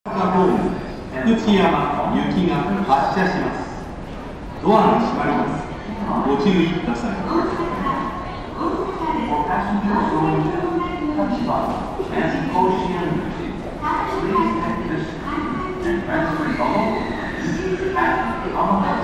ホーム福知山行きが発車します。ドアが閉まります。ご注意ください。Please take this and transfer below at